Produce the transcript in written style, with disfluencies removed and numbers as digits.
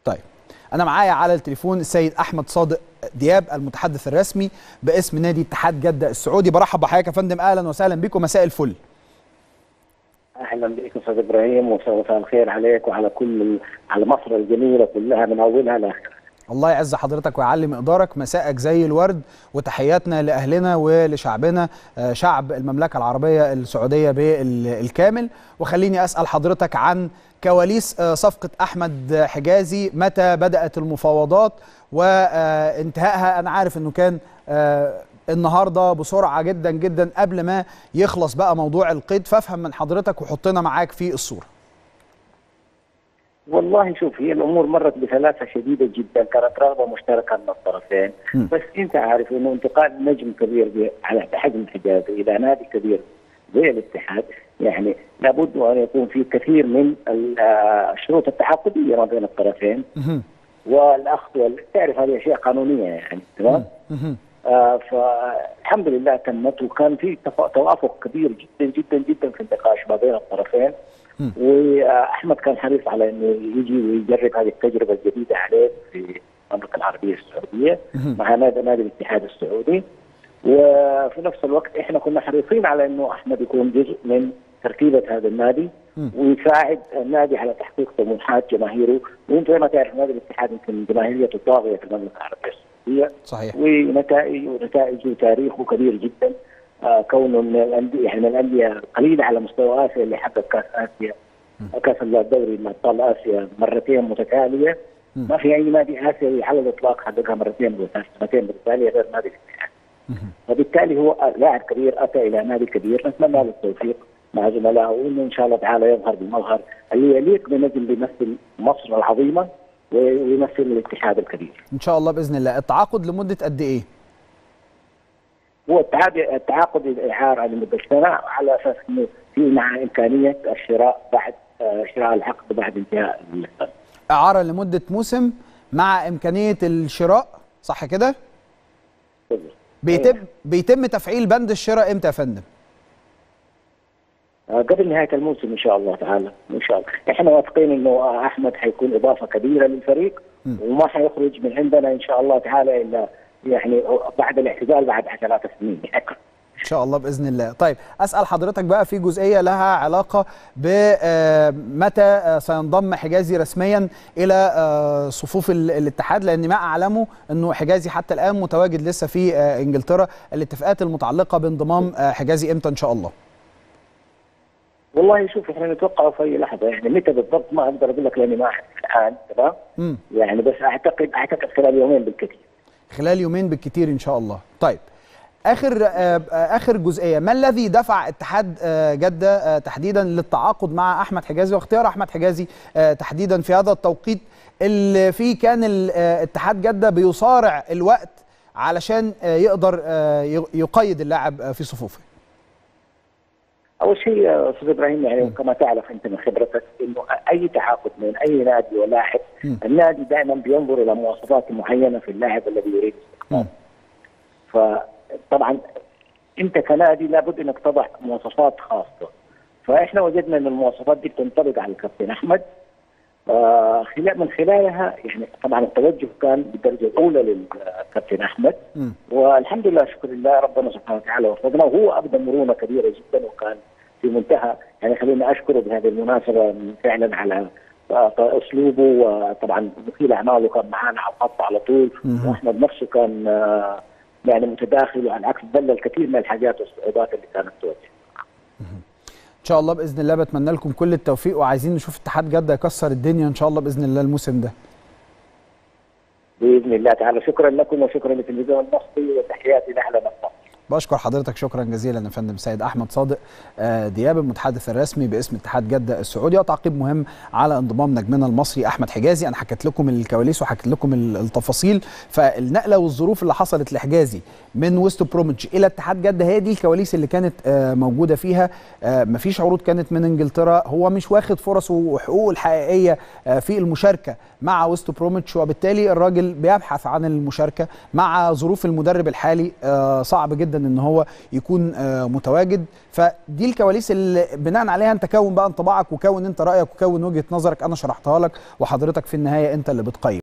طيب أنا معايا على التليفون السيد أحمد صادق دياب المتحدث الرسمي باسم نادي اتحاد جدة السعودي. برحب بحضرتك يا فندم، أهلا وسهلا بكم، مساء الفل. اهلا بك استاذ ابراهيم، ومساء الخير عليك وعلى على مصر الجميله كلها من اولها لاخرها. الله يعز حضرتك ويعلي مقدارك، مساءك زي الورد، وتحياتنا لاهلنا ولشعبنا، شعب المملكه العربيه السعوديه بالكامل. وخليني اسال حضرتك عن كواليس صفقه احمد حجازي، متى بدات المفاوضات وانتهائها؟ انا عارف انه كان النهارده بسرعه جدا جدا قبل ما يخلص بقى موضوع القيد، فافهم من حضرتك وحطنا معاك في الصوره. والله شوف، هي الامور مرت بسلاسه شديده جدا، كانت رغبه مشتركه من الطرفين. بس انت عارف انه انتقال نجم كبير على حجم حجازي الى نادي كبير زي الاتحاد، يعني لابد ان يكون في كثير من الشروط التعاقديه ما بين الطرفين والاخذ تعرف هذه اشياء قانونيه يعني، تمام؟ فالحمد لله تمت، وكان في توافق كبير جدا جدا جدا في النقاش ما بين الطرفين. واحمد كان حريص على انه يجي ويجرب هذه التجربه الجديده عليه في المملكه العربيه السعوديه مع نادي الاتحاد السعودي. وفي نفس الوقت احنا كنا حريصين على انه احمد يكون جزء من تركيبه هذا النادي ويساعد النادي على تحقيق طموحات جماهيره. وانت زي ما تعرف نادي الاتحاد يمكن جماهيريته طاغيه في المملكه العربيه السعوديه. صحيح. ونتائجه وتاريخه كبير جدا، كونه من الانديه يعني من الانديه قليله على مستوى اسيا اللي حقق كاس اسيا، كاس الدوري مع ابطال اسيا مرتين متتاليه. ما في اي نادي اسيوي على الاطلاق حققها مرتين متتاليه غير نادي الاتحاد. وبالتالي هو لاعب كبير اتى الى نادي كبير، نتمنى له التوفيق مع زملائه، وانه ان شاء الله تعالى يظهر بالمظهر اللي يليق بنجم بيمثل مصر العظيمه ويمثل الاتحاد الكبير. ان شاء الله باذن الله. التعاقد لمده قد ايه؟ هو التعاقد الاعاره لمده سنه، على اساس انه في مع امكانيه الشراء بعد شراء العقد بعد انتهاء السنه. اعاره لمده موسم مع امكانيه الشراء، صح كده؟ بيتم تفعيل بند الشراء امتى يا فندم؟ قبل نهايه الموسم ان شاء الله تعالى، ان شاء الله. احنا واثقين انه احمد حيكون اضافه كبيره للفريق وما حيخرج من عندنا ان شاء الله تعالى الا يعني بعد الاعتزال بعد 3 سنين ان شاء الله باذن الله. طيب اسال حضرتك بقى في جزئيه لها علاقه بمتى سينضم حجازي رسميا الى صفوف الاتحاد، لان ما اعلمه انه حجازي حتى الان متواجد لسه في انجلترا. الاتفاقات المتعلقه بانضمام حجازي امتى ان شاء الله؟ والله شوف، احنا نتوقع في اي لحظه، يعني متى بالضبط ما اقدر اقول لك لاني ما اعرف الان، تمام؟ يعني بس اعتقد خلال يومين بالكثير. خلال يومين بالكثير ان شاء الله. طيب اخر جزئيه، ما الذي دفع اتحاد جده تحديدا للتعاقد مع احمد حجازي واختيار احمد حجازي تحديدا في هذا التوقيت اللي فيه كان الاتحاد جده بيصارع الوقت علشان يقدر يقيد اللاعب في صفوفه؟ اول شيء استاذ ابراهيم، يعني كما تعرف انت من خبرتك انه اي تعاقد من اي نادي ولاعب، النادي دائما بينظر الى مواصفات معينه في اللاعب الذي يريد استخدامه. فطبعا انت كنادي لابد انك تضع مواصفات خاصه، فاحنا وجدنا ان المواصفات دي بتنطبق على الكابتن احمد. من خلالها يعني طبعا التوجه كان بالدرجه الاولى للكابتن احمد، والحمد لله شكر الله ربنا سبحانه وتعالى وفقنا، وهو ابدى مرونه كبيره جدا وكان في منتهى، يعني خليني اشكره بهذه المناسبه فعلا على اسلوبه، وطبعا وكيل اعماله كان معانا على الخط على طول، واحمد نفسه كان يعني متداخل، وعلى العكس دلل كثير من الحاجات والصعوبات اللي كانت تواجه. ان شاء الله باذن الله. بتمنى لكم كل التوفيق، وعايزين نشوف اتحاد جده يكسر الدنيا ان شاء الله باذن الله الموسم ده. باذن الله تعالى. شكرا لكم وشكرا للتلفزيون المصري، وتحياتي لاهل مصر. بشكر حضرتك شكرا جزيلا يا فندم سيد احمد صادق دياب المتحدث الرسمي باسم اتحاد جده السعودي. وتعقيب مهم على انضمام نجمنا المصري احمد حجازي. انا حكيت لكم الكواليس وحكيت لكم التفاصيل، فالنقله والظروف اللي حصلت لحجازي من ويست بروميتش الى اتحاد جده هي دي الكواليس اللي كانت موجوده فيها. مفيش عروض كانت من انجلترا، هو مش واخد فرصه وحقوقه الحقيقيه في المشاركه مع ويست بروميتش، وبالتالي الراجل بيبحث عن المشاركه مع ظروف المدرب الحالي. صعب جدا ان هو يكون متواجد. فدي الكواليس اللي بناء عليها انت كون بقى انطباعك وكون انت رايك وكون وجهه نظرك، انا شرحتها لك وحضرتك في النهايه انت اللي بتقيم.